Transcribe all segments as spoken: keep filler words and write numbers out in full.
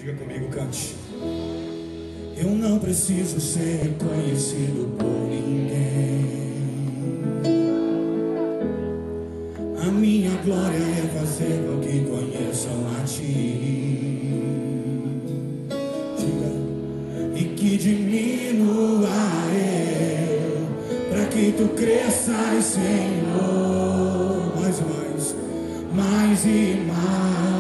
Diga comigo, cante. Eu não preciso ser reconhecido por ninguém. A minha glória é fazer com que conheçam a Ti. Diga. E que diminua eu, para que Tu cresças, Senhor. Mais e mais, mais e mais.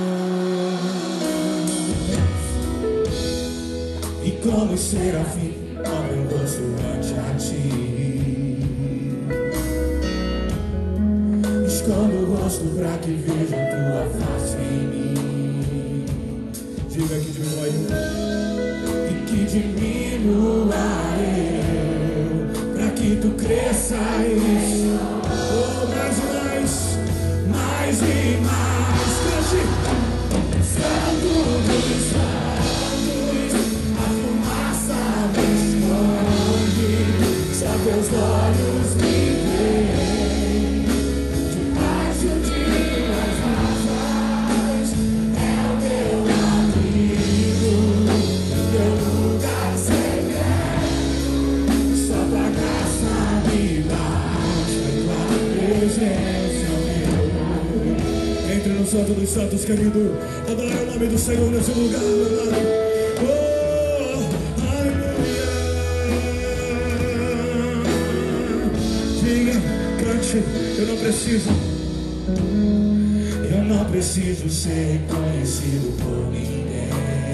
E como serafim, cobre o rosto ante a Ti. Escondo o rosto para que veja Tua face em mim. Diga que diminua eu. E que diminua eu, para que Tu cresças. Oh, mais e mais, mais e mais. Cante. Santo dos santos, a fumaça me esconde, só Teus olhos me veem, debaixo de Tuas asas, é o meu amigo, meu lugar secreto, só Tua graça me basta, Tua presença meu. Entre no Santo dos Santos, querido, adora o nome do Senhor nesse lugar, meu amado. Oh, aleluia. Diga, cante, eu não preciso, eu não preciso ser reconhecido por ninguém.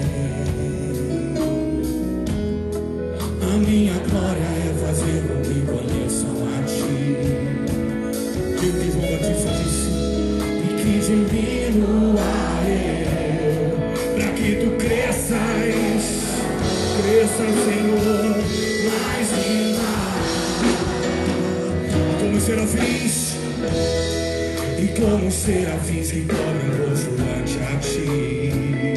A minha glória é fazer com que conheçam a Ti. Diga que João Batista disse, e que diminua eu, para que Tu cresças, cresça, Senhor, mais e mais. Como serafins, e como serafins que cobrem o rosto ante a Ti.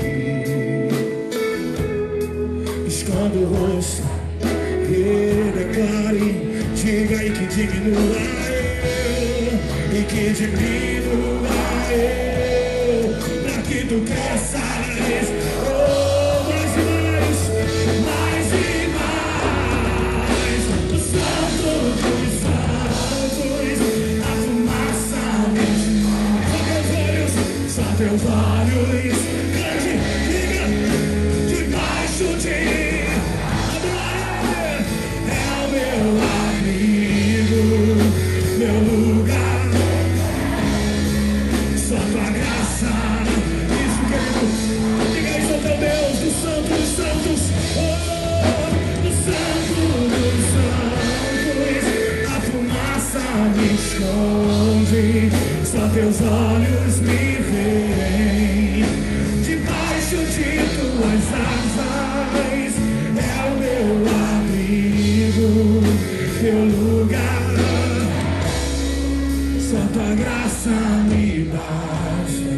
Esconda o rosto e declare, diga e que diminua eu, e que diminua eu, para que Tu cresças. Oh, mais e mais, mais e mais. O Santo dos santos, a fumaça me esconde, só Teus olhos, cante, diga, debaixo de Adonai, é o meu amigo, meu lugar, só Tua graça. Isso, querido, diga isso ao Teu Deus, do Santo dos Santos, oh, do Santo dos Santos, a fumaça me esconde, só Teus olhos me veem, debaixo de Tuas asas, é o meu abrigo, meu lugar, só Tua graça me basta.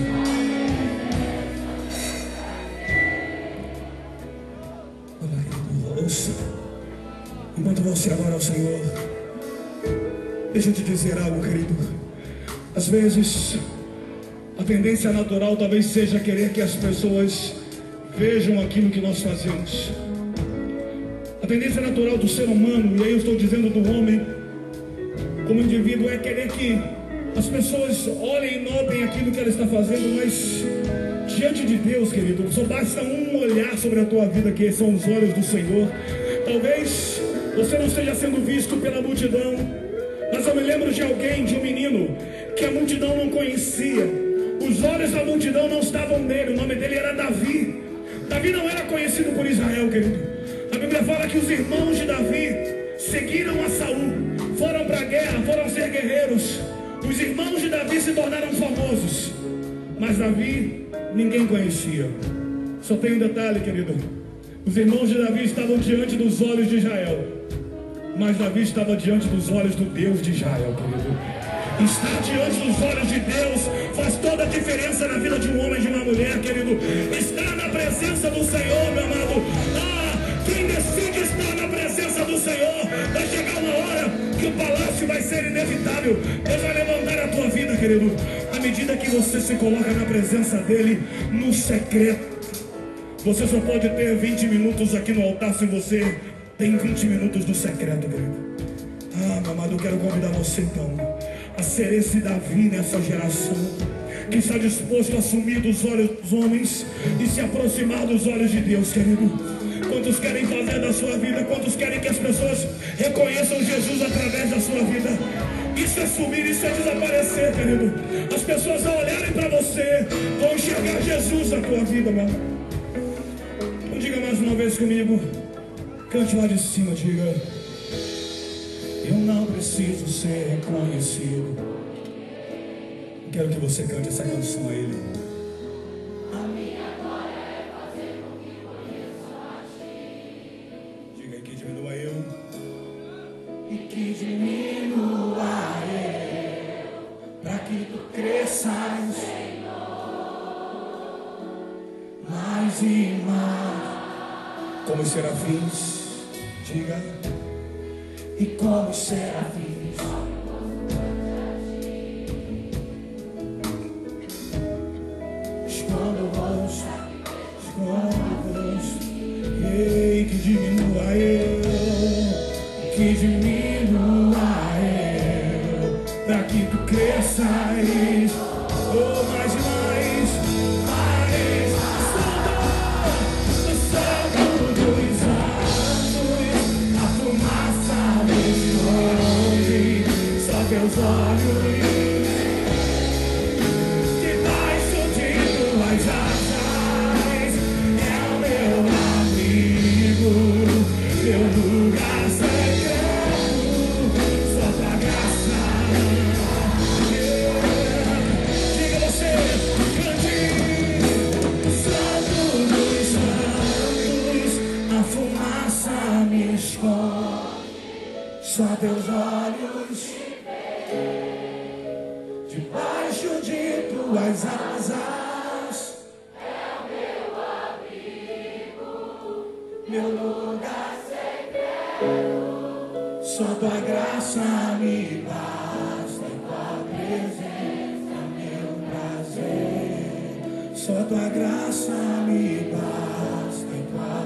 Ouça, enquanto você adora ao Senhor, deixa eu te dizer algo, querido. Às vezes, a tendência natural talvez seja querer que as pessoas vejam aquilo que nós fazemos. A tendência natural do ser humano, e aí eu estou dizendo do homem como indivíduo, é querer que as pessoas olhem e notem aquilo que ela está fazendo, mas diante de Deus, querido, só basta um olhar sobre a tua vida, que são os olhos do Senhor. Talvez você não esteja sendo visto pela multidão, mas eu me lembro de alguém, de um menino, que a multidão não conhecia. Os olhos da multidão não estavam nele, o nome dele era Davi. Davi não era conhecido por Israel, querido. A Bíblia fala que os irmãos de Davi seguiram a Saul, foram para a guerra, foram ser guerreiros. Os irmãos de Davi se tornaram famosos, mas Davi ninguém conhecia. Só tem um detalhe, querido. Os irmãos de Davi estavam diante dos olhos de Israel, mas Davi estava diante dos olhos do Deus de Israel, querido. Estar diante dos olhos de Deus faz toda a diferença na vida de um homem e de uma mulher, querido. Estar na presença do Senhor, meu amado. Ah, quem decide estar na presença do Senhor, vai chegar uma hora que o palácio vai ser inevitável. Deus vai levantar a tua vida, querido. À medida que você se coloca na presença dele, no secreto, Você só pode ter vinte minutos aqui no altar se você tem vinte minutos do secreto, querido. Ah, meu amado, eu quero convidar você então a ser esse Davi nessa geração, que está disposto a assumir dos olhos dos homens e se aproximar dos olhos de Deus, querido. Quantos querem fazer da sua vida? Quantos querem que as pessoas reconheçam Jesus através da sua vida? Isso é sumir, isso é desaparecer, querido. As pessoas ao olharem para você vão enxergar Jesus na tua vida, meu amor. Então diga mais uma vez comigo. Cante lá de cima, diga: eu não preciso ser reconhecido. Quero que você cante essa canção a Ele. A minha glória é fazer com que conheçam a Ti. Diga aí que diminua eu. E que diminua eu, para que Tu cresças, Senhor, mais e mais. Como os serafins, diga. E como os serafins, escondo o rosto, escondo o rosto. Ei, que diminua eu, Que diminua eu, para que Tu cresças, oh, mais e mais, mais. no santo dos anos, a fumaça me esconde, só Teus olhos, debaixo de Tuas asas, é o meu abrigo, meu lugar secreto, só Tua graça. Diga você, cante. Santo dos santos, a fumaça me esconde, só Teus olhos, debaixo de Tuas asas, é o meu abrigo, meu lugar secreto, só Tua graça me basta, em Tua presença, meu prazer. Só Tua graça me basta, em Tua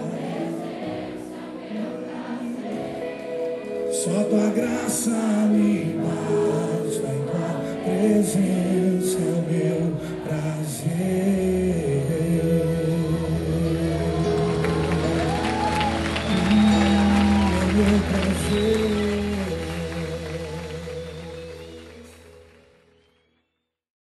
presença. Só Tua graça me basta, em Tua presença.